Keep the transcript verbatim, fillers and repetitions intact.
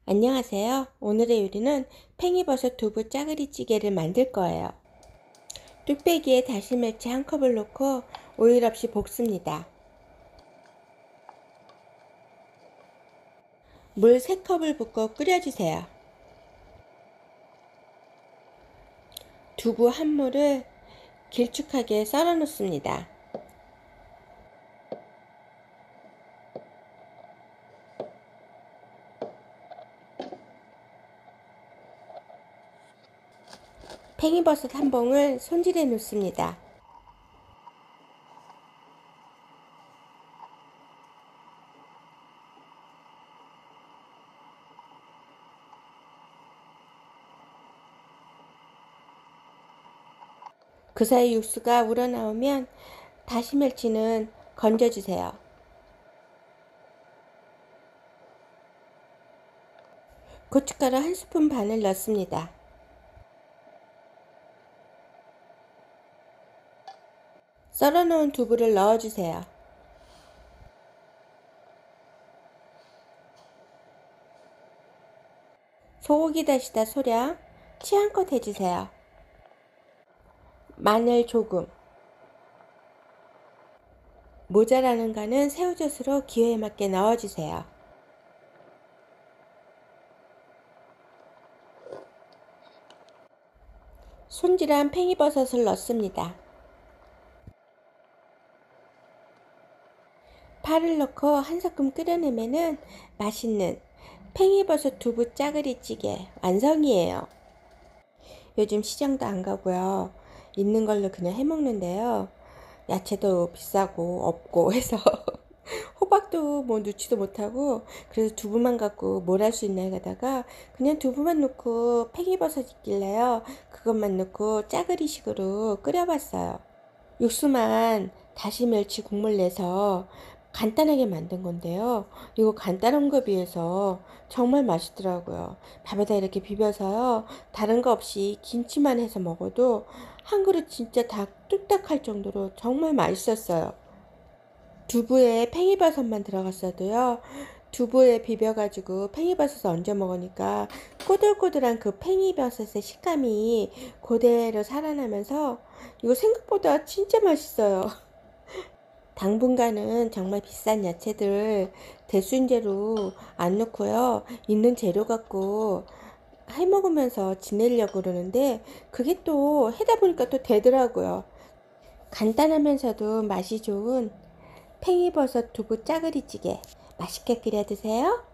안녕하세요. 오늘의 요리는 팽이버섯 두부 짜글이찌개를 만들 거예요. 뚝배기에 다시멸치 한 컵을 넣고 오일 없이 볶습니다. 물 세 컵을 붓고 끓여주세요. 두부 한 무를 길쭉하게 썰어 놓습니다. 팽이버섯 한 봉을 손질해 놓습니다. 그 사이 육수가 우러나오면 다시멸치는 건져주세요. 고춧가루 한 스푼 반을 넣습니다. 썰어 놓은 두부를 넣어주세요. 소고기 다시다 소량 취향껏 해주세요. 마늘 조금, 모자라는 거는 새우젓으로 기호에 맞게 넣어주세요. 손질한 팽이버섯을 넣습니다. 파를 넣고 한 섞음 끓여내면은 맛있는 팽이버섯 두부 짜글이찌개 완성이에요. 요즘 시장도 안 가고요. 있는 걸로 그냥 해 먹는데요. 야채도 비싸고 없고 해서 호박도 뭐 넣지도 못하고, 그래서 두부만 갖고 뭘 할 수 있나 하다가 그냥 두부만 넣고 팽이버섯 있길래요. 그것만 넣고 짜글이식으로 끓여봤어요. 육수만 다시멸치 국물 내서 간단하게 만든 건데요. 이거 간단한 거 비해서 정말 맛있더라고요. 밥에다 이렇게 비벼서요. 다른 거 없이 김치만 해서 먹어도 한 그릇 진짜 다 뚝딱 할 정도로 정말 맛있었어요. 두부에 팽이버섯만 들어갔어도요. 두부에 비벼가지고 팽이버섯을 얹어 먹으니까 꼬들꼬들한 그 팽이버섯의 식감이 그대로 살아나면서 이거 생각보다 진짜 맛있어요. 당분간은 정말 비싼 야채들 대순제로 안 넣고요. 있는 재료 갖고 해 먹으면서 지내려고 그러는데 그게 또 해다 보니까 또 되더라고요. 간단하면서도 맛이 좋은 팽이버섯 두부 짜글이찌개 맛있게 끓여 드세요.